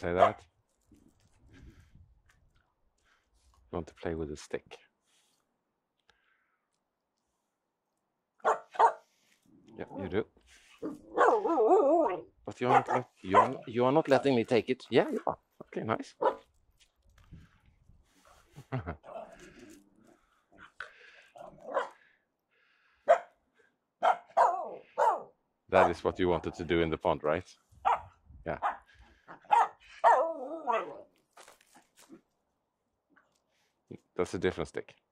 say that? You want to play with a stick. Yeah, you do. But you are not letting me take it. Yeah, you are. Okay, nice. That is what you wanted to do in the pond, right? Yeah. That's a different stick.